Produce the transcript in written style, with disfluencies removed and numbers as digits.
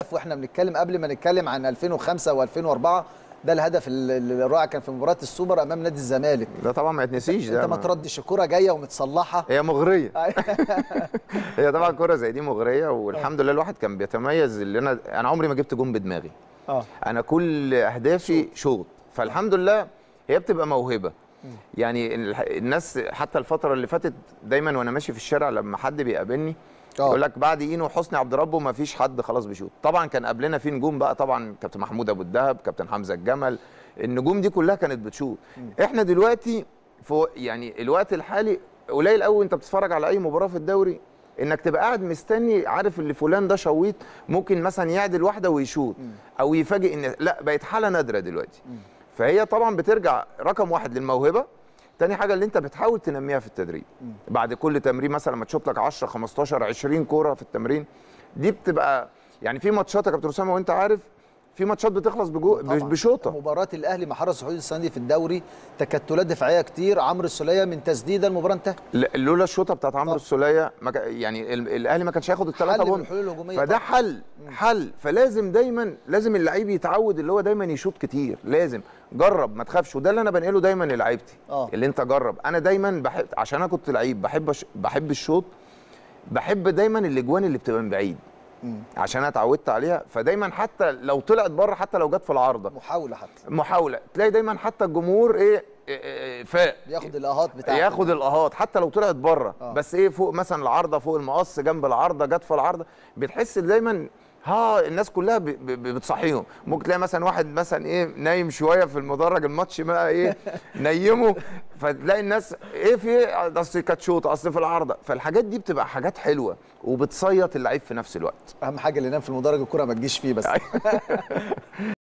واحنا بنتكلم قبل ما نتكلم عن 2005 و2004، ده الهدف الرائع كان في مباراه السوبر امام نادي الزمالك. ده طبعا ما يتنسيش. انت ما تردش الكره جايه ومتصلحه، هي مغريه. هي طبعا كره زي دي مغريه، والحمد لله الواحد كان بيتميز. اللي انا عمري ما جبت جون بدماغي. انا كل اهدافي شوط، فالحمد لله هي بتبقى موهبه. يعني الناس حتى الفتره اللي فاتت دايما وانا ماشي في الشارع لما حد بيقابلني يقول لك بعد اينو وحسني عبد ربه ما فيش حد خلاص بيشوط. طبعا كان قبلنا في نجوم بقى، طبعا كابتن محمود ابو الدهب، كابتن حمزه الجمل، النجوم دي كلها كانت بتشوط. احنا دلوقتي يعني الوقت الحالي قليل قوي انت بتتفرج على اي مباراه في الدوري انك تبقى قاعد مستني عارف اللي فلان ده شويط ممكن مثلا يعدل واحده ويشوط او يفاجئ ان لا، بقت حاله نادره دلوقتي. فهي طبعا بترجع رقم واحد للموهبه، تاني حاجه اللي انت بتحاول تنميها في التدريب. بعد كل تمرين مثلا لما تشوط لك 10 15 20 كوره في التمرين دي بتبقى يعني في ماتشات يا كابتن اسامه وانت عارف في ماتشات بتخلص بشوطه. مباراه الاهلي مع حرس الحدود السنه دي في الدوري تكتلات دفاعيه كتير، عمرو السوليه من تسديده المباراه انتهت. لولا الشوطه بتاعت عمرو السوليه يعني الاهلي ما كانش هياخد الثلاثه بونت. فده حل. فلازم دايما لازم اللعيب يتعود اللي هو دايما يشوط كتير. لازم جرب ما تخافش، وده اللي انا بنقله دايما للاعيبتي. اللي انت جرب. انا دايما بحب، عشان انا كنت لعيب بحب الشوط، بحب دايما الاجوان اللي بتبقى من بعيد عشان انا اتعودت عليها. فدايما حتى لو طلعت بره، حتى لو جت في العارضه محاوله تلاقي دايما حتى الجمهور فاق ياخد الاهات بتاعته، ياخد الاهات حتى لو طلعت بره. بس فوق مثلا العارضه، فوق المقص، جنب العارضه، جت في العارضه، بتحس دايما الناس كلها بتصحيهم. ممكن تلاقي مثلا واحد مثلا نايم شويه في المدرج، الماتش بقى نيمه، فتلاقي الناس في اصل كانت شوطه، اصل في العارضه. فالحاجات دي بتبقى حاجات حلوه وبتصيط اللعيب في نفس الوقت. اهم حاجه اللي ينام في المدرج الكره ما تجيش فيه بس.